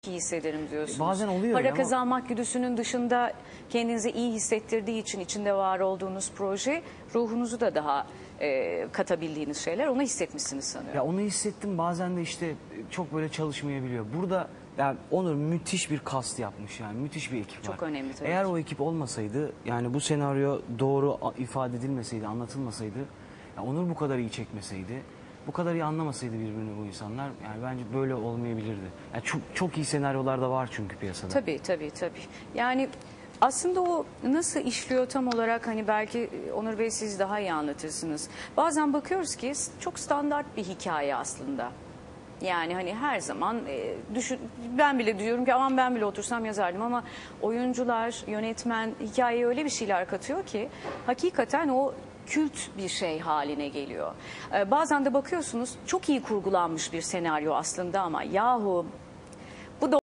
iyi hissederim diyorsunuz. Bazen oluyor Para ama kazanmak güdüsünün dışında kendinizi iyi hissettirdiği için içinde var olduğunuz proje ruhunuzu da daha katabildiğiniz şeyler, onu hissetmişsiniz sanıyorum. ya onu hissettim, bazen de işte çok böyle çalışmayabiliyor. Burada yani Onur müthiş bir kast yapmış, yani müthiş bir ekip var. Çok önemli tabii Eğer ki. o ekip olmasaydı, yani bu senaryo doğru ifade edilmeseydi, anlatılmasaydı, yani Onur bu kadar iyi çekmeseydi, bu kadar iyi anlamasaydı birbirini bu insanlar, yani bence böyle olmayabilirdi. Yani çok iyi senaryolar da var çünkü piyasada. Tabii. Yani aslında o nasıl işliyor tam olarak, hani belki Onur Bey siz daha iyi anlatırsınız. Bazen bakıyoruz ki çok standart bir hikaye aslında. Yani hani her zaman ben bile diyorum ki aman ben bile otursam yazardım, ama oyuncular, yönetmen hikayeye öyle bir şeyler katıyor ki hakikaten o kült bir şey haline geliyor. Bazen de bakıyorsunuz çok iyi kurgulanmış bir senaryo aslında, ama yahu bu da